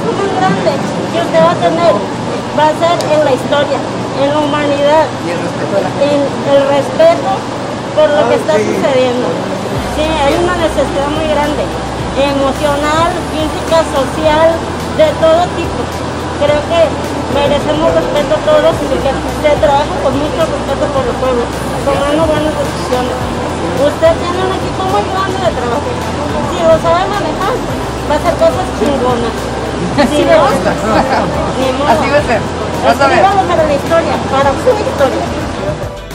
trabajo más grande que usted va a tener va a ser en la historia, en la humanidad, en el respeto por lo que está sucediendo. Sí, hay una necesidad muy grande, emocional, física, social, de todo tipo. Creo que merecemos respeto todos y que se trabaja con mucho respeto por el pueblo, tomando buenas decisiones. Usted tiene un equipo muy grande de trabajo. Si lo sabe manejar, va a hacer cosas chingonas. Si no, ni modo. Así va a ser. Vas a ver. Escríbalo para la historia, para su historia.